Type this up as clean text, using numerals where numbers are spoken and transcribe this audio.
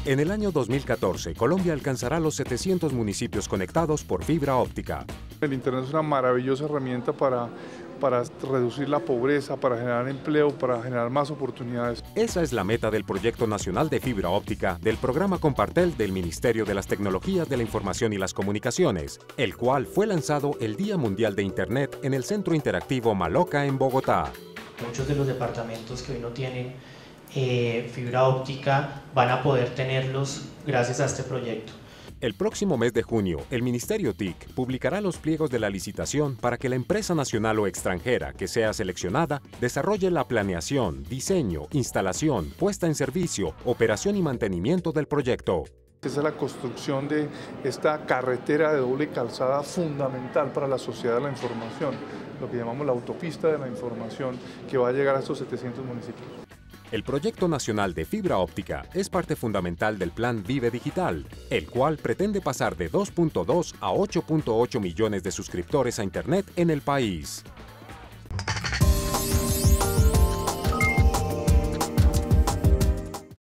En el año 2014, Colombia alcanzará los 700 municipios conectados por fibra óptica. El Internet es una maravillosa herramienta para reducir la pobreza, para generar empleo, para generar más oportunidades. Esa es la meta del Proyecto Nacional de Fibra Óptica del programa Compartel del Ministerio de las Tecnologías de la Información y las Comunicaciones, el cual fue lanzado el Día Mundial de Internet en el Centro Interactivo Maloca en Bogotá. Muchos de los departamentos que hoy no tienen fibra óptica van a poder tenerlos gracias a este proyecto. El próximo mes de junio, el Ministerio TIC publicará los pliegos de la licitación para que la empresa nacional o extranjera que sea seleccionada desarrolle la planeación, diseño, instalación, puesta en servicio, operación y mantenimiento del proyecto. Esa es la construcción de esta carretera de doble calzada fundamental para la sociedad de la información, lo que llamamos la autopista de la información, que va a llegar a estos 700 municipios. El Proyecto Nacional de Fibra Óptica es parte fundamental del Plan Vive Digital, el cual pretende pasar de 2.2 a 8.8 millones de suscriptores a Internet en el país.